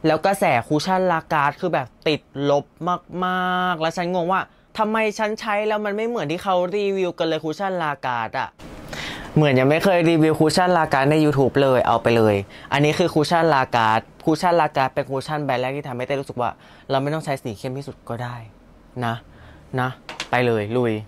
แล้วกระแสคูชั่นลาการ์ดคือแบบติดลบมากๆแล้วฉันงงว่าทำไมฉันใช้แล้วมันไม่เหมือนที่เขารีวิวกันเลยคูชั่นลาการ์ดอะเหมือนยังไม่เคยรีวิวคูชั่นลาการ์ดใน YouTube เลยเอาไปเลยอันนี้คือคูชั่นลาการ์ดเป็นคูชั่นแบรนด์แรกที่ทำให้เต้รู้สึกว่าเราไม่ต้องใช้สีเข้มที่สุดก็ได้นะไปเลยลุย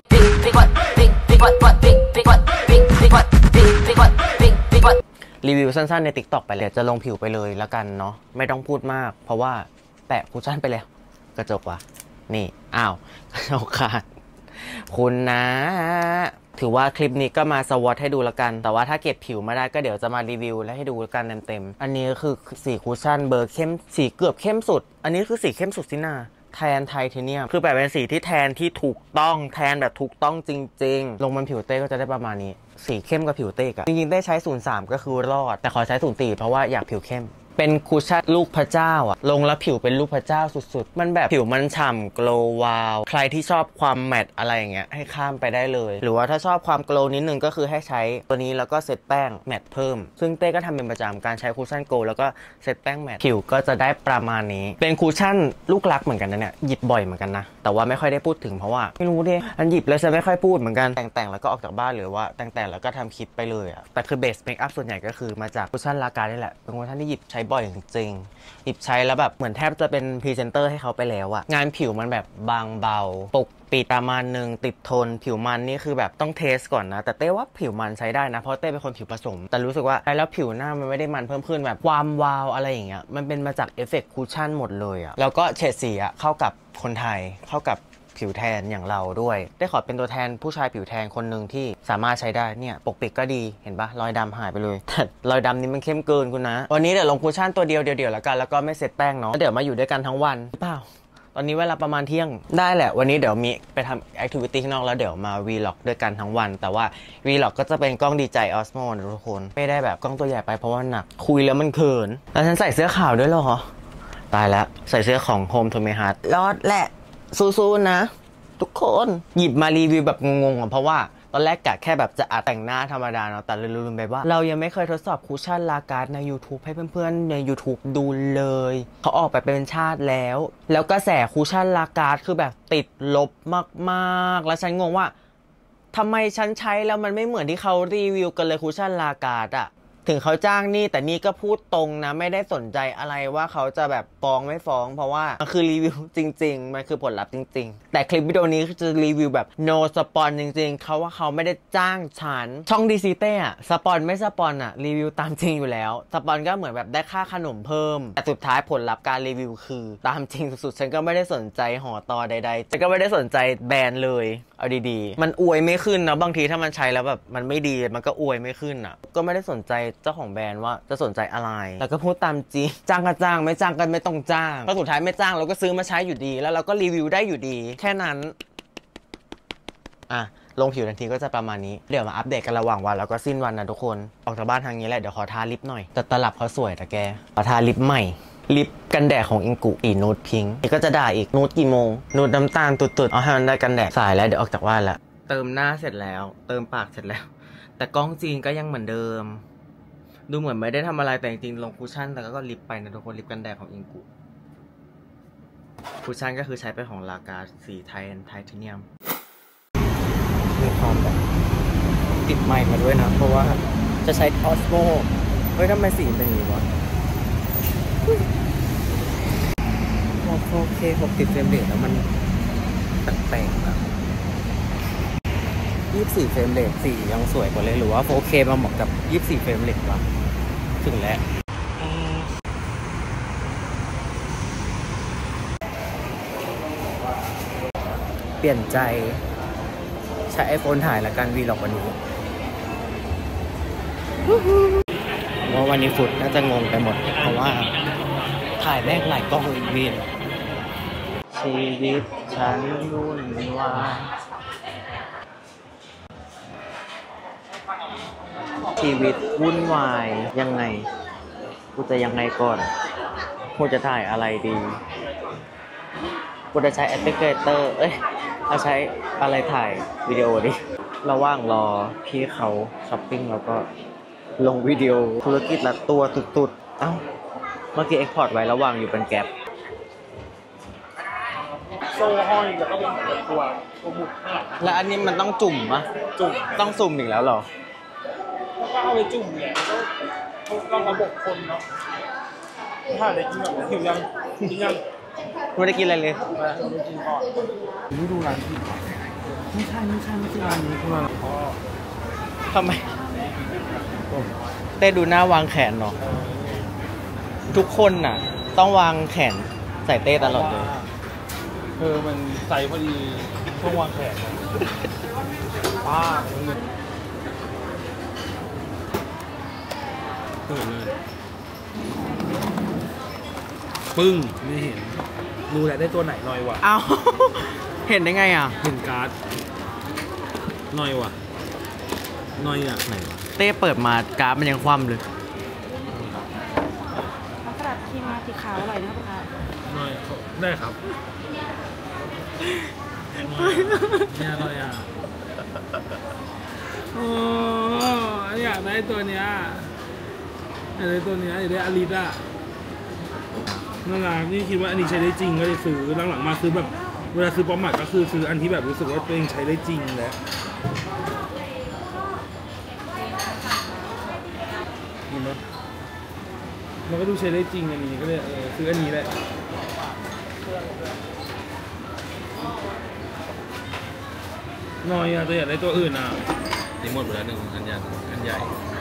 รีวิวสั้นๆใน TikTok ไปเลยจะลงผิวไปเลยแล้วกันเนาะไม่ต้องพูดมากเพราะว่าแปะคูชั่นไปแล้วกระจกว่ะนี่อ้าวกระจกขาดคุณนะถือว่าคลิปนี้ก็มาสวอตให้ดูแล้วกันแต่ว่าถ้าเก็บผิวมาได้ก็เดี๋ยวจะมารีวิวและให้ดูกันเต็มๆอันนี้คือสีคูชั่นเบอร์เข้มสีเกือบเข้มสุดอันนี้คือสีเข้มสุดสินะแทนไทเทเนียมคือแบบเป็นสีที่แทนที่ถูกต้องแทนแบบถูกต้องจริงๆลงบนผิวเต้ก็จะได้ประมาณนี้สีเข้มกับผิวเต้อะจริงๆได้ใช้03ก็คือรอดแต่ขอใช้04เพราะว่าอยากผิวเข้มเป็นคูชั่นลูกพระเจ้าอะลงแล้วผิวเป็นลูกพระเจ้าสุดๆมันแบบผิวมันฉ่ำโกลว์วาวใครที่ชอบความแมตต์อะไรอย่างเงี้ยให้ข้ามไปได้เลยหรือว่าถ้าชอบความโกลว์นิดนึงก็คือให้ใช้ตัวนี้แล้วก็เซตแป้งแมตต์เพิ่มซึ่งเต้ก็ทำเป็นประจำการใช้คูชั่นโกลว์แล้วก็เซตแป้งแมตต์ผิวก็จะได้ประมาณนี้เป็นคูชั่นลูกรักเหมือนกันนะเนี่ยหยิบบ่อยเหมือนกันนะแต่ว่าไม่ค่อยได้พูดถึงเพราะว่าไม่รู้ดิอันหยิบแล้วจะไม่ค่อยพูดเหมือนกันแต่งแล้วก็ออกจากบ้านหรือว่าแต่งแล้วก็ทำคลิปไปเลยอะแต่คือเบสเมคอัพส่วนใหญ่ก็คือมาจากคูชั่นลาการ์นี่แหละเป็นคูชั่นที่หยิบใช้บ่อยจริงหยิบใช้แล้วแบบเหมือนแทบจะเป็นพรีเซนเตอร์ให้เขาไปแล้วอะงานผิวมันแบบบางเบาปกปิดประมาณนึงติดทนผิวมันนี่คือแบบต้องเทสก่อนนะแต่เต้ว่าผิวมันใช้ได้นะเพราะเต้เป็นคนผิวผสมแต่รู้สึกว่าใช้แล้วผิวหน้ามันไม่ได้มันเพิ่มขึ้นแบบความวาวอะไรอย่างเงี้ยมันเป็นมาจากเอฟเฟกต์คูชั่นหมดเลยอะแล้วก็เฉดสีอะเข้ากับคนไทยเข้ากับผิวแทนอย่างเราด้วยได้ขอเป็นตัวแทนผู้ชายผิวแทนคนหนึ่งที่สามารถใช้ได้เนี่ยปกปิดก็ดีเห็นปะรอยดำหายไปเลยแต่รอยดำนี้มันเข้มเกินคุณนะวันนี้เดี๋ยวลงคูชั่นตัวเดียวแล้วกันแล้วก็ไม่เซตแป้งเนาะเดี๋ยวมาอยู่ด้วยกันทั้งวันเปล่าตอนนี้เวลาประมาณเที่ยงได้แหละวันนี้เดี๋ยวมีไปทำแอคทิวิตี้ข้างนอกแล้วเดี๋ยวมาวีล็อกด้วยกันทั้งวันแต่ว่าวีล็อกก็จะเป็นกล้องดีใจออสโมนะทุกคนไม่ได้แบบกล้องตัวใหญ่ไปเพราะว่าหนักคุยแล้วมันเขินแล้วฉันใส่เสื้อขาวด้วยเหรอตายแล้วใส่เสื้อของ Home to My Heart รอดแหละสู้ๆนะทุกคนหยิบมารีวิวแบบงงๆเพราะว่าตอนแรกกะแค่แบบจะแต่งหน้าธรรมดาเนาะแต่ลืมไปว่าเรายังไม่เคยทดสอบคูชั่นลาการ์ดใน YouTube ให้เพื่อนๆใน YouTube ดูเลยเขาออกไปเป็นชาติแล้วกระแสคูชั่นลาการ์ดคือแบบติดลบมากๆแล้วฉันงงว่าทำไมฉันใช้แล้วมันไม่เหมือนที่เขารีวิวกันเลยคูชั่นลาการ์ดอะถึงเขาจ้างนี่แต่นี่ก็พูดตรงนะไม่ได้สนใจอะไรว่าเขาจะแบบฟ้องไม่ฟ้องเพราะว่ามันคือรีวิวจริงๆมันคือผลลัพธ์จริงๆแต่คลิปวิดีโอนี้จะรีวิวแบบ no สปอนจริงๆเขาว่าเขาไม่ได้จ้างฉันช่องดีซีเต้อะสปอนไม่สปอนอะรีวิวตามจริงอยู่แล้วสปอนก็เหมือนแบบได้ค่าขนมเพิ่มแต่สุดท้ายผลลัพธ์การรีวิวคือตามจริงสุดๆฉันก็ไม่ได้สนใจห่อต่อใดๆฉันก็ไม่ได้สนใจแบรนด์เลยเอาดีๆมันอวยไม่ขึ้นนะบางทีถ้ามันใช้แล้วแบบมันไม่ดีมันก็อวยไม่ขึ้นอะก็ไม่ได้สนใจเจ้าของแบรนด์ว่าจะสนใจอะไรแล้วก็พูดตามจริงจ้างก็จ้างไม่จ้างก็ไม่ต้องจ้างเพราะสุดท้ายไม่จ้างเราก็ซื้อมาใช้อยู่ดีแล้วเราก็รีวิวได้อยู่ดีแค่นั้นลงผิวทันทีก็จะประมาณนี้เดี๋ยวมาอัปเดตกันระหว่างวันแล้วก็สิ้นวันนะทุกคนออกจากบ้านทางนี้แหละเดี๋ยวขอทาลิปหน่อยแต่ตลับเขาสวยแต่แกขอทาลิปใหม่ลิปกันแดดของอิงกุสีนูดพิงค์ก็จะด่าอีกนูดกี่โมงนูดน้ำตาลตุดๆเอาให้มันได้กันแดดสายแล้วเดี๋ยวออกจากบ้านละเติมหน้าเสร็จแล้วเติมปากเสร็จแล้วแต่กล้องจีนก็ยังเหมือนเดิมดูเหมือนไม่ได้ทำอะไรแต่จริงๆลงคูชั่นแต่ก็ลิปไปนะทุกคนลิปกันแดดของอิงกุคูชั่นก็คือใช้เป็นของลาการ์สีไทเทเนียมมีความแบบติดใหม่มาด้วยนะเพราะว่าจะใช้ออสโมเฮ้ยทำไมสีเป็นอย่างนี้วะโอเค60เฟรมเรทแล้วมันแปลกๆอะ24เฟรมเรทสียังสวยกว่าเลยหรือว่า 4K มาเหมาะกับ24เฟรมเรทวะถึงแล้วเปลี่ยนใจใช้ iPhone ถ่ายละกันวีล็อกวันนี้ว่าวันนี้ฟุตน่าจะงงไปหมดเพราะว่าถ่ายแม่งหลายกล้องอีกวีนชีวิตฉันวุ่นวายชีวิตวุ่นวายยังไงกูจะยังไงก่อนกูจะถ่ายอะไรดีกูจะใช้แอปพลิเคชันเอาใช้อะไรถ่ายวิดีโอดิระหว่างรอพี่เขาช้อปปิ้งแล้วก็ลงวิดีโอธุรกิจละตัวตุดๆเอ้าเมื่อกี้เอ็กพอร์ตไว้ระวางอยู่เป็นแก๊ปโซ่ห้อยแล้วก็เป็นตัวหมุดข้างหลังแล้วอันนี้มันต้องจุ่มปะจุ่มต้องซุ่มอีกแล้วเหรอก็เอาไปจุ่มเนี่ยก็ระบบคนเนาะถ้าได้กินแบบหิวยังกินยังไม่ได้กินอะไรเลยมาดูกินก่อนนี่ดูร้านที่ไม่ใช่ร้านนี้คือร้านพ่อทำไม เต้ดูหน้าวางแขนเนาะทุกคนน่ะ ต้องวางแขนใส่เต้ตลอดเลยมันใส่พอดีช่วงวางแขนป้าเลยปึ้งไม่เห็นรู้แหละได้ตัวไหนหน่อยวะเอา เห็นได้ไงอ่ะเห็นการ์ดหน่อยวะหน่อยอ่ะไหนวะเต้เปิดมากราฟมันยังคว่ำเลยน้ำกระดาษที่มาสีขาวอร่อยนะครับค่ะหน่อยได้ครับเนี่ยหน่อยอ่ะโอ้อยากได้ตัวเนี้ยอยากได้ตัวเนี้ยอยากได้อลิสอ่ะน่ารักนี่คิดว่าอันนี้ใช้ได้จริงก็เลยซื้อหลังๆมาซื้อแบบเวลาซื้อป๊อปมาร์ทก็คือซื้ออันที่แบบรู้สึกว่าตัวเองใช้ได้จริงแหละนี่เนาะมันก็ดูใช้ได้จริงอันนี้ก็เลยซื้ออันนี้แหละน้อยอะตัวอยากได้ตัวอื่นอ่ะนี่หมดไปแล้วหนึ่งอันใหญ่อันใหญ่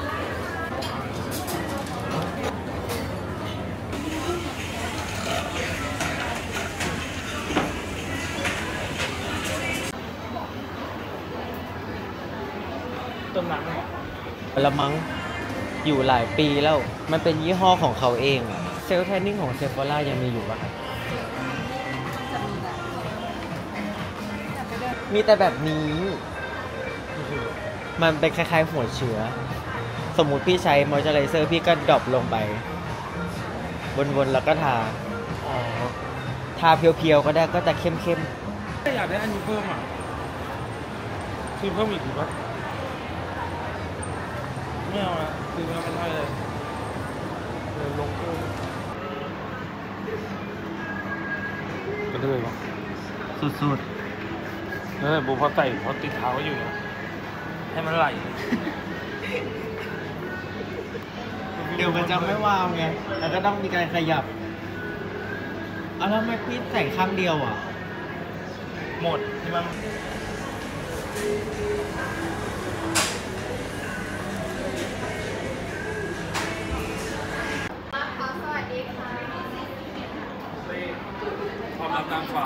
ต้นน้ำละมั้งอยู่หลายปีแล้ว มันเป็นยี่ห้อของเขาเองอะเซลล์แทนนิ่งของเซฟ h ร่ายังมีอยู่ปะครับมีแต่แบบนี้ มันเป็นคล้ายๆหัวเชื้อ สมมุติพี่ใช้มอยเจอไรเซอร์พี่ก็ดรอปลงไปวนๆแล้วก็ทาทาเพียวๆก็ได้ก็จะเข้มอยากได้อันนี้เพิ่มอ่ะคือเพิ่มอีกหรือเปล่าไม่เอาละคือไม่ได้เลยลงเพิ่มกระเทยป่ะๆสุดบุพอใส่พอติดเท้าอยู่นะให้มันไหลๆเดี๋ยวมันจะไม่วาวไงแล้วก็ต้องมีการขยับเอาแล้วทำไมพี่ใส่ข้างเดียวอ่ะหมดที่มันความรักนางฟ้า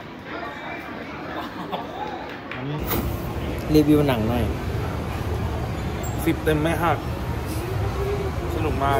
รีวิวหนังหน่อย 10 เต็มไม่หักสนุกมาก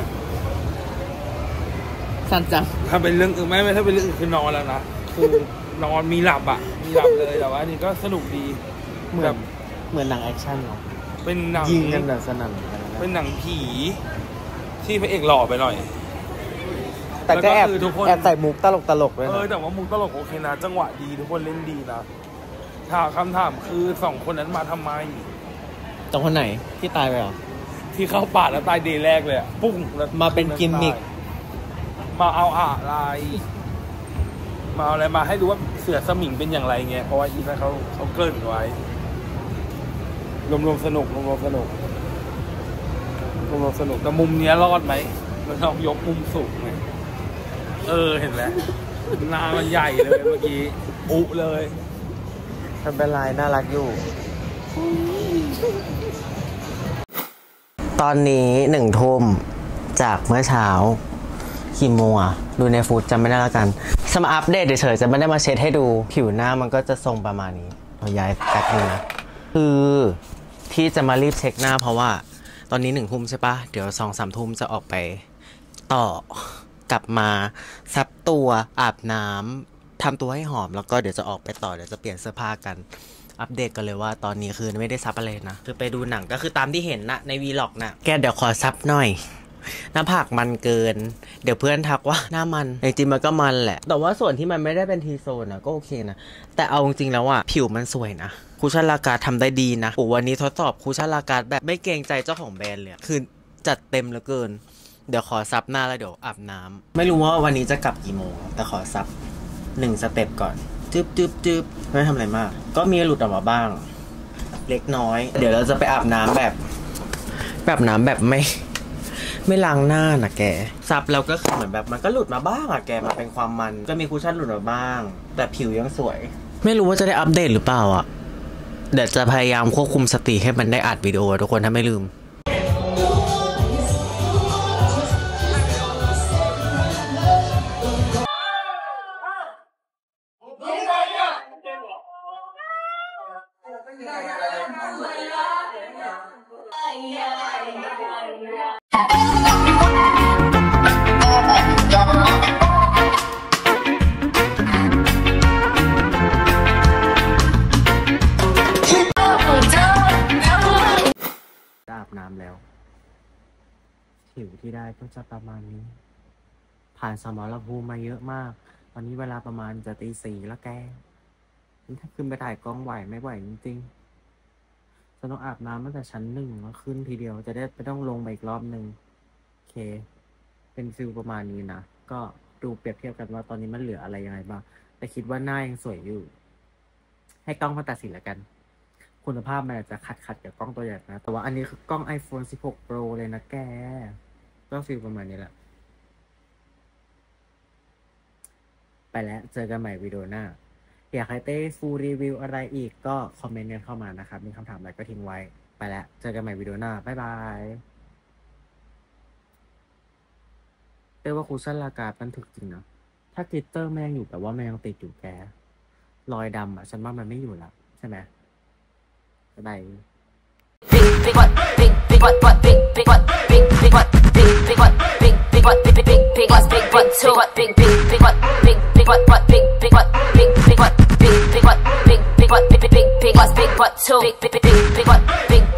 สั้นจังถ้าเป็นเรื่องอื่นไม่ถ้าเป็นเรื่องอื่นคือนอนแล้วนะคือนอนมีหลับอ่ะมีหลับเลยแต่ว่าอันนี้ก็สนุกดีเหมือนหนังแอคชั่นเนาะเป็นหนังยิงกันแบบสนั่นเป็นหนังผีที่พระเอกหล่อไปหน่อยแต่ก็แอบแล้วก็คือทุกคนแอบใส่มุกตลกๆด้วยนะแต่ว่ามุกตลกโอเคนะจังหวะดีทุกคนเล่นดีนะคำถามคือ2 คนนั้นมาทำไมตรงคนไหนที่ตายไปเหรอที่เข้าป่าแล้วตายเดย์แรกเลยอะปุ้งแล้วมาเป็นกิมมิคมาเอาอะไรมาเอาอะไรมาให้ดูว่าเสือสมิงเป็นอย่างไรเงี้ยเพราะว่าอีนั่นเขาเกริ่นไว้รวมๆสนุกแต่มุมเนี้ยรอดไหมมันต้องยกมุมสูงไงเห็นไหมหน้ามันใหญ่เลยเมื่อกี้อุเลยทำเป็นลายน่ารักอยู่ ตอนนี้1 ทุ่มจากเมื่อเช้ากี่โมงอะดูในฟูดจำไม่ได้แล้วกันสมาอัปเดตเฉยๆจะไม่ได้มาเช็ดให้ดูผิวหน้ามันก็จะทรงประมาณนี้เราย้ายแป๊บนึงนะคือที่จะมารีบเช็คหน้าเพราะว่าตอนนี้1 ทุ่มใช่ปะเดี๋ยว2-3 ทุ่มจะออกไปต่อกลับมาซับตัวอาบน้ำทำตัวให้หอมแล้วก็เดี๋ยวจะออกไปต่อเดี๋ยวจะเปลี่ยนเสื้อผ้ากันอัปเดตกันเลยว่าตอนนี้คือไม่ได้ซับอะไรนะคือไปดูหนังก็คือตามที่เห็นนะในวีล็อกนะแกเดี๋ยวขอซับหน่อยหน้าผากมันเกินเดี๋ยวเพื่อนทักว่าหน้ามันจริงๆมันก็มันแหละแต่ว่าส่วนที่มันไม่ได้เป็นทีโซนนะก็โอเคนะแต่เอาจริงๆแล้วอะผิวมันสวยนะคูชั่นลาการ์ดทำได้ดีนะโอ้วันนี้ทดสอบคูชั่นลาการ์ดแบบไม่เกรงใจเจ้าของแบรนด์เลยคือจัดเต็มเหลือเกินเดี๋ยวขอซับหน้าแล้วเดี๋ยวอาบน้ำไม่รู้ว่าวันนี้จะกลับกี่โมงแต่ขอซับ1 สเต็ปก่อนจึ๊บไม่ทำอะไรมาก ก็มีหลุดออกมาบ้าง เล็กน้อย เดี๋ยวเราจะไปอาบน้ำแบบไม่ล้างหน้านะแกซับแล้วก็คือเหมือนแบบมันก็หลุดมาบ้างอะแกมันเป็นความมันก็มีคุชชั่นหลุดมาบ้าง แต่ผิวยังสวย ไม่รู้ว่าจะได้อัปเดตหรือเปล่าอะเดี๋ยวจะพยายามควบคุมสติให้มันได้อัดวิดีโอทุกคนถ้าไม่ลืมอาบน้ำแล้วผิวที่ได้ก็จะประมาณนี้ผ่านสมรภูมิมาเยอะมากตอนนี้เวลาประมาณจะตี 4แล้วแกนี่ถ้าขึ้นไปถ่ายกล้องไหวไม่ไหวจริงๆจะต้องอาบน้ำตั้งแต่ชั้น 1แล้วขึ้นทีเดียวจะได้ไม่ต้องลงไปอีกรอบนึงโอเคเป็นฟิลประมาณนี้นะก็ดูเปรียบเทียบกันว่าตอนนี้มันเหลืออะไรยังไงบ้างแต่คิดว่าหน้ายังสวยอยู่ให้กล้องมาตัดสินแล้วกันคุณภาพมันอาจจะขัดกับกล้องตัวใหญ่นะแต่ว่าอันนี้คือกล้อง iPhone 16 Pro เลยนะแกก็ฟีลประมาณนี้แหละไปแล้วเจอกันใหม่วิดีโอหน้าอยากให้เต้ฟูลรีวิวอะไรอีกก็คอมเมนต์กันเข้ามานะครับมีคำถามอะไรก็ทิ้งไว้ไปแล้วเจอกันใหม่วิดีโอหน้าบ๊ายบายเต้ว่าคูชั่นราคามันถูกจริงนะถ้าเกลิตเตอร์แม่งอยู่แต่ว่าแม่งติดอยู่แกรอยดำอ่ะฉันว่ามันไม่อยู่แล้วใช่ไหมBye. Big what, big what, big what, big what, big what, big what, big what, big what, two what, big what, big what, big what, big what, big what, big what, two, big what, big